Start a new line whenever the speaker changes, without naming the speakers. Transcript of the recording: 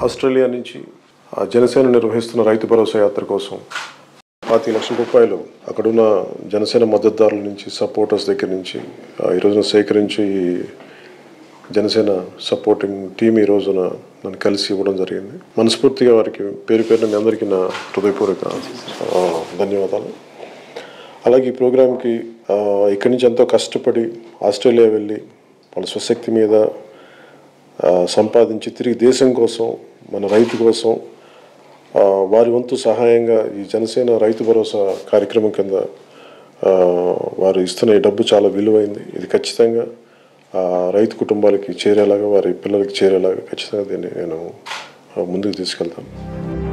Australia నుంచి జనసేన నిర్వహిస్తున్న రైతు భరోసా యాత్ర కోసం 25 లక్షల రూపాయలు అక్కడున్న జనసేన మద్దతుదారుల నుంచి సపోర్టర్స్ దగ్గర నుంచి ఈ రోజున సేకరించి జనసేన సపోర్టింగ్ టీం ఈ రోజున నన్ను కలిసి ఇవ్వడం జరిగింది. మనస్ఫూర్తిగా వారికి పేరు పేరున మీ అందరికీ నా హృదయపూర్వక ధన్యవాదాలు. అలాగే ఈ ప్రోగ్రాంకి ఇక్కడి నుంచి ఎంతో కష్టపడి ఆస్ట్రేలియా వెళ్ళి వాళ్ళ స్వశక్తి మీద సంపాదించి తిరిగి దేశం కోసం మన రైతు కోసం వారి వంతు సహాయంగా ఈ జనసేన రైతు భరోసా కార్యక్రమం కింద వారు ఇస్తున్న ఈ డబ్బు చాలా విలువైంది. ఇది ఖచ్చితంగా రైతు కుటుంబాలకి చేరేలాగా వారి పిల్లలకి చేరేలాగా ఖచ్చితంగా దీన్ని నేను ముందుకు తీసుకెళ్తాను.